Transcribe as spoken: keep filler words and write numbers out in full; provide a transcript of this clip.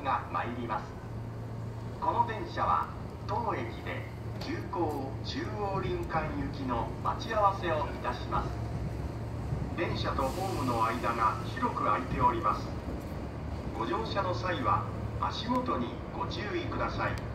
機が参ります。この電車は当駅で急行中央林間行きの待ち合わせをいたします。電車とホームの間が広く空いております。ご乗車の際は足元にご注意ください。